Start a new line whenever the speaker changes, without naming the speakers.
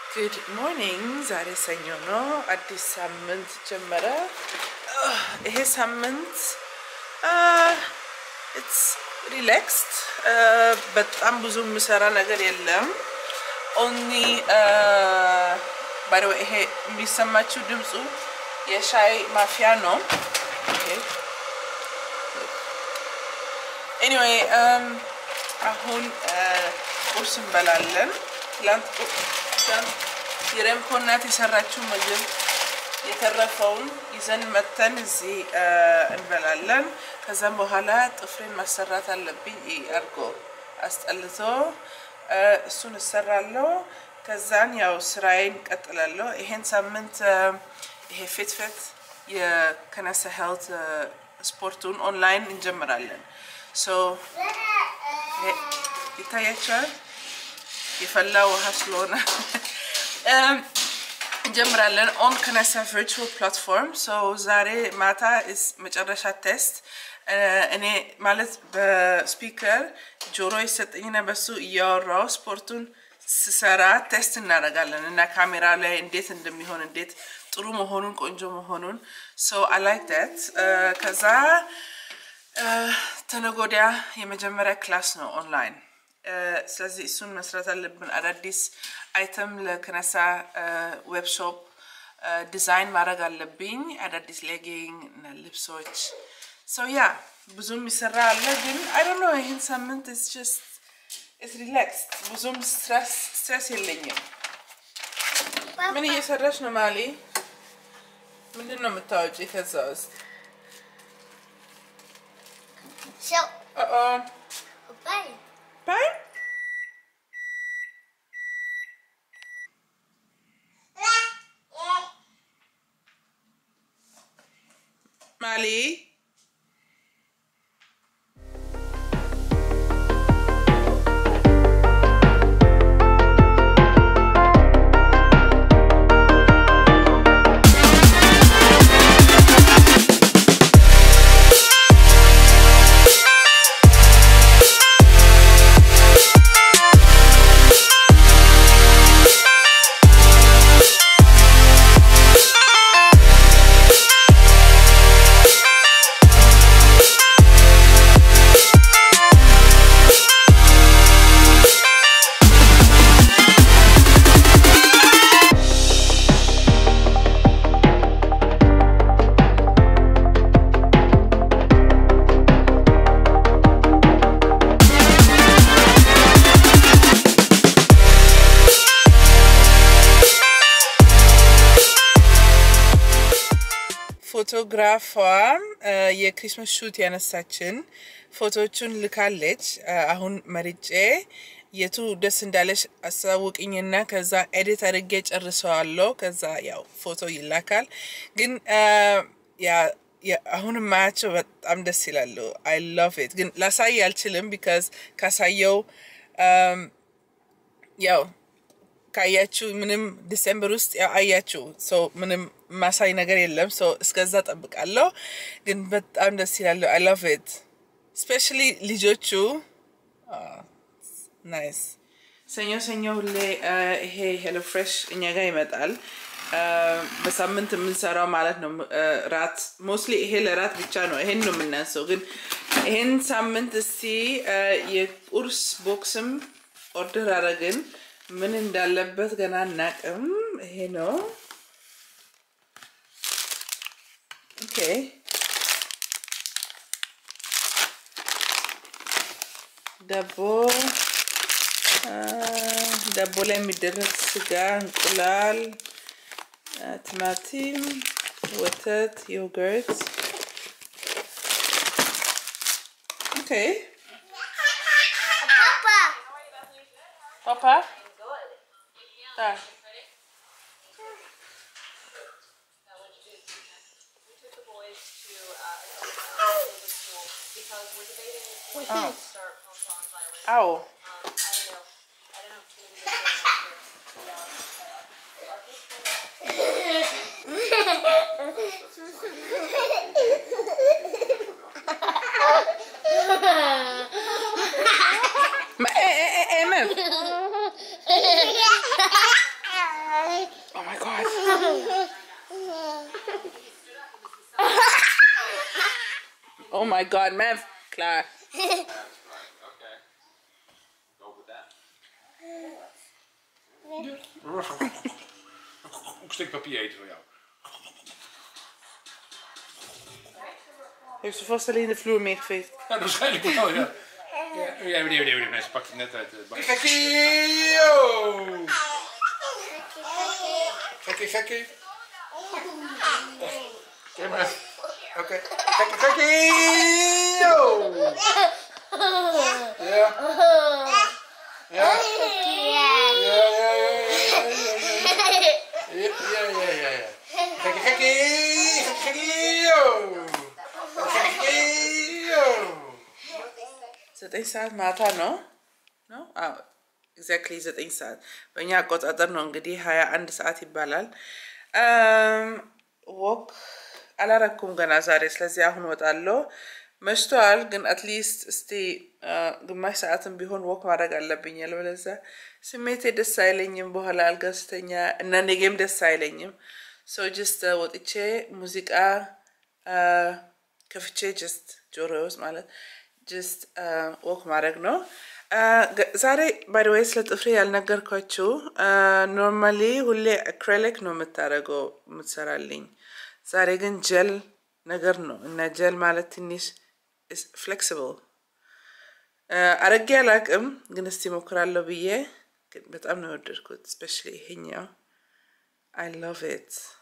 Good morning. ዛሬ ሰኞ ነው አዲስ ሳምንት ጀመረ ይሄ ሳምንት it's relaxed በጣም ብዙ ምሰራ ነገር የለም only by the way ይሄ የሚሰማችሁ ድምጹ የሻይ ማፊያ ነው anyway አሁን ቁርስ እንበላለን ትላንት የረምኮናት የሰራችው ምግብ የተረፈውን ይዘን መተን እዚህ እንበላለን ከዛም በኋላ ጥፍሬን ማሰራት አለብኝ አርጎ አስጠልቶ እሱን እሰራለሁ ከዛን ያው ስራዬን ቀጥላለሁ ይሄን ሳምንት ይሄ ፊት የከነሳ ሄልት ስፖርቱን ኦንላይን እንጀምራለን so ይታያችኋል የፈላ ውሃ ስለሆነ እንጀምራለን on Kanessa virtual platform so ዛሬ ማታ is መጨረሻ ቴስት እኔ ማለት በስፒከር ጆሮ ይሰጠኝና በሱ እያወራው ስፖርቱን ስሰራ ቴስት እናደርጋለን እና ካሜራ ላይ እንዴት እንደሚሆን እንዴት ጥሩ መሆኑን ቆንጆ መሆኑን so I like that ከዛ ተነጎዲያ የመጀመሪያ ክላስ ነው ኦንላይን ስለዚህ እሱን መስራት አለብን አዳዲስ አይተም ለከነሳ ዌብ ሾፕ ዲዛይን ማድረግ አለብኝ አዳዲስ ሌጊንግ እና ልብሶች so yeah ብዙም ይሰራ አለ ግን I don't know ይሄን ሳምንት it's relaxed ብዙም stress የለኝም ምን እየሰራሽ ነው ማሊ ምንድነው የምታወጪ ከዛ ውስጥ
so bye
bye Mali ፎቶግራፏ የክሪስማስ ሹት ያነሳችን ፎቶቹን ልካለች አሁን መርጬ የቱ ደስ እንዳለሽ አሳውቅኝና ከዛ ኤዲት አድርጌ ጨርሰዋለሁ ከዛ ያው ፎቶ ይላካል ግን አሁን ማያቸው በጣም ደስ ይላሉ I love it ግን ላሳይ አልችልም because ካሳየው ያው ካያችሁ ምንም ዲሴምበር ውስጥ አያችሁ so ምንም ማሳይ ነገር የለም so እስከዛ ጠብቃለሁ ግን በጣም ደስ ይላል I love it especially ልጆቹ nice ሰኞ ሁሌ ይሄ hello fresh እኛ ጋር ይመጣል በሳምንት የምንሰራው ማለት ነው ራት mostly ይሄ ለራት ብቻ ነው ይሄን ነው የምናንሰው ግን ይሄን ሳምንት እስቲ የቁርስ ቦክስም ኦርደር አረግን ምን እንዳለበት ገና እናቅም ይሄ ነው okay ዳቦ ላይ የሚደረግ ስጋ እንቁላል ቲማቲም ወተት ዮገርት okay papa Ready? We took the boys to the school because we're debating if we should start home on violence. Ow. I don't know if it's going to be Oh my god. Oh my god, Mev. Klaar.
Okay. Go with that. Een stuk papier eten voor jou.
Heeft ze vast alleen de vloer meegeveegd?
Ja, waarschijnlijk wel, ja. Ja, meneer, mensen pakt het net uit de bak. Gekkie! Yo! Gekkie. Kijk maar. Oké. Gekkie! Yo! Ja. Ja. Gekkie! Yo!
ዘጠኝ ሰዓት ማታ ነው ነው አዎ ኤግዛክትሊ 9 ሰዓት በእኛ አቆጣጠር ነው እንግዲህ 21 ሰዓት ይባላል ወክ አላረኩም ገና ዛሬ ስለዚህ አሁን ወጣለሁ መሽቷል ግን አትሊስት እስቲ ግማሽ ሰዓትም ቢሆን ወክ ማድረግ አለብኝ ያለበለዛ ስሜቴ ደስ አይለኝም በኋላ አልጋስተኛ እና ነገም ደስ አይለኝም ሶ ጀስት ወጥቼ ሙዚቃ ከፍቼ ጀስት ጆሮስ ማለት just walk ማድረግ ነው ዛሬ by the way ስለ ጥፍሬ ያልነገርኳችሁ normally ሁሌ acrylic ነው የምታረገው የምትሰራልኝ ዛሬ ግን ጀል ነገር ነው እና ጀል ማለት ትንሽ is flexible አረጋይ አላቅም ግን እስቲ ሞክራለሁ ብዬ በጣም ነው ወደድኩት especially ይሄኛው I love it